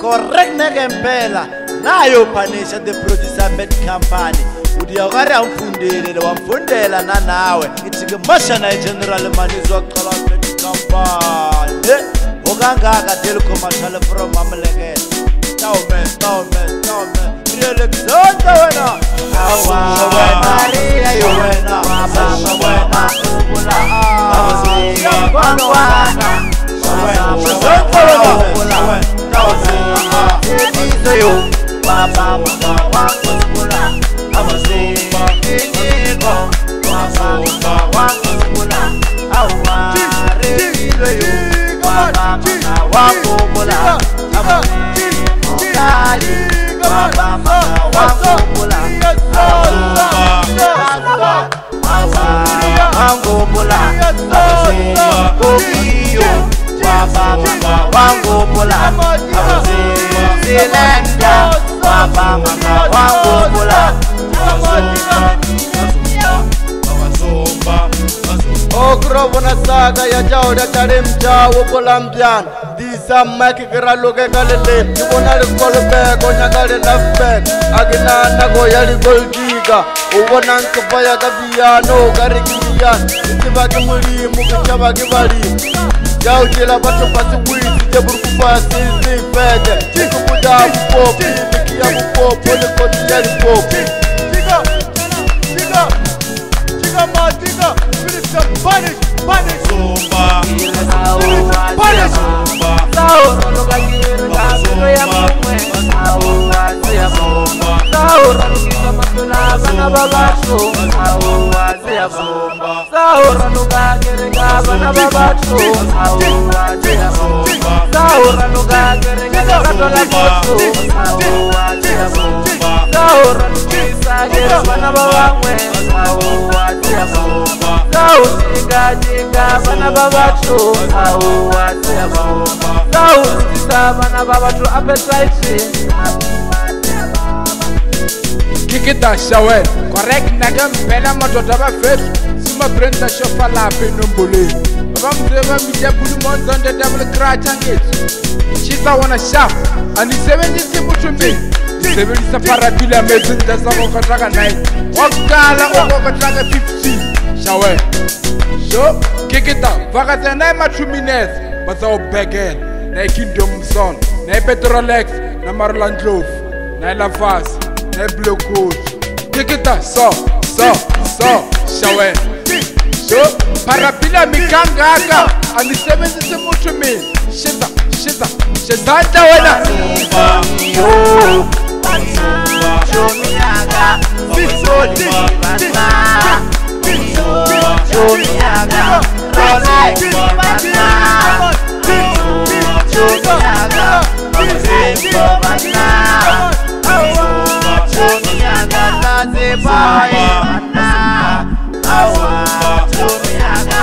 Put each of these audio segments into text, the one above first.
correct ngempela nayo panisha the producer bed company udiyakari amfundele wamfundela nanawe ithi ke mashana general manizwa qala bed company okangaka del commercial from Mamleket Taume really zonke wena awa Maria yo wena mama wena kula awasiya kwanwana zonke wena yo baba wakula awasiya iniko baba wakula awa really yo baba wakula Okrovona saga ya jauda tarimja wokolambian disa makikira loke kalele ibona likolbe konyakale lafbek agina nago yali goldiga ubona nkufaya kabiano karikiyan itibaki mulimu kichabaki bali jaujela bato pasi wisi jeburkufa sisi fede chikubuda mpopi nikia mpopi nikoti yali mpopi Tiga Punish! Zumba! Punish! Bana babatu bana babatu appetite Kikita shawe correct nagam bela matoda ba fet sima brenda shofa la penombole baba mdeba mija bulu monzonde double crash angit chisa wana sharp and 70 mutumbi 70 parapila mezinda sako kataka 9 wakala okokataka 50 shawe so Kikita vakatsa na matrumines batsa begel na Kingdom Son na Petrolex na Marlon Clove na Lavas na Blue Coat Kikita so shawe so parapila mikangaka and 70 mutumin shita wena yo shomiaga Jomiaga, Rolex, Bana, Jomiaga, Bana, Jomiaga, Bana, Jomiaga,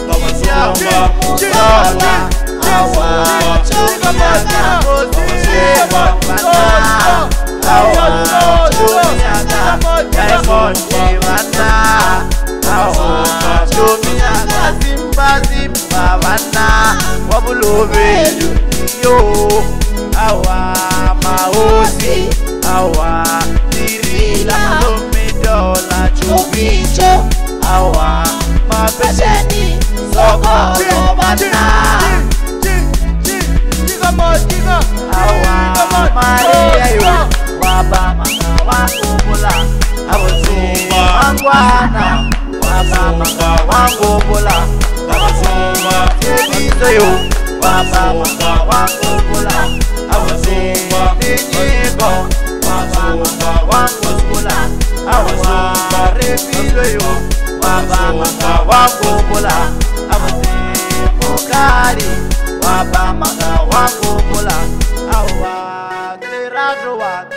Zimba bana wabulobedu yo awa maozi awa dirila dola chubicho awa mapeseni soko bana jiga awa Maria yo baba mama wakubula awozi mangwana baba wakubula Awasoma, Tenizo yo, Baba wakubula Awasoma, Tenigo, Baba wakubula Awasoma, Refizo yo, Baba wakubula Awasoma, Mokari, Baba wakubula Awa, Glerazo